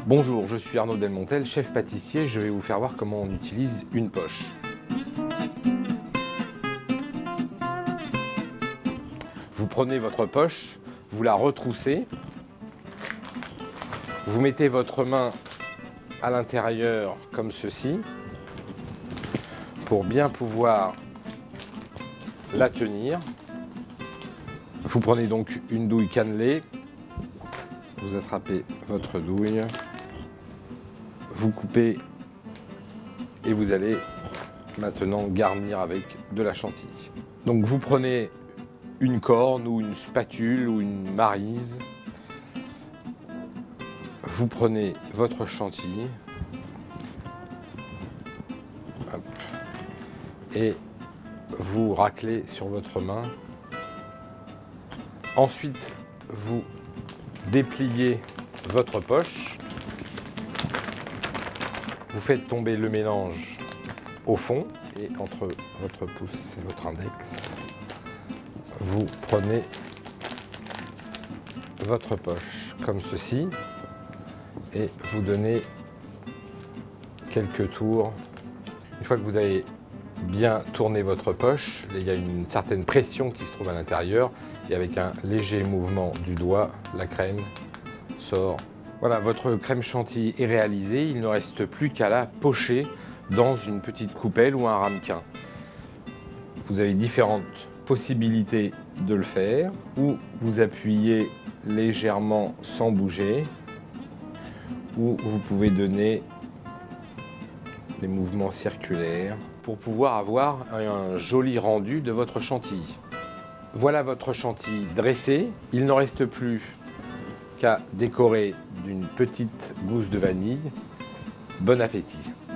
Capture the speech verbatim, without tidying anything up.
Bonjour, je suis Arnaud Delmontel, chef pâtissier. Je vais vous faire voir comment on utilise une poche. Vous prenez votre poche, vous la retroussez, vous mettez votre main à l'intérieur comme ceci pour bien pouvoir la tenir. Vous prenez donc une douille cannelée, vous attrapez votre douille, vous coupez et vous allez maintenant garnir avec de la chantilly. Donc vous prenez une corne ou une spatule ou une maryse, vous prenez votre chantilly hop, et vous raclez sur votre main. Ensuite, vous dépliez votre poche. Vous faites tomber le mélange au fond et entre votre pouce et votre index, vous prenez votre poche comme ceci et vous donnez quelques tours. Une fois que vous avez bien tourné votre poche, il y a une certaine pression qui se trouve à l'intérieur et avec un léger mouvement du doigt, la crème sort. Voilà, votre crème chantilly est réalisée, il ne reste plus qu'à la pocher dans une petite coupelle ou un ramequin. Vous avez différentes possibilités de le faire, ou vous appuyez légèrement sans bouger, ou vous pouvez donner des mouvements circulaires pour pouvoir avoir un joli rendu de votre chantilly. Voilà votre chantilly dressé, il n'en reste plus qu'à décorer d'une petite gousse de vanille. Bon appétit!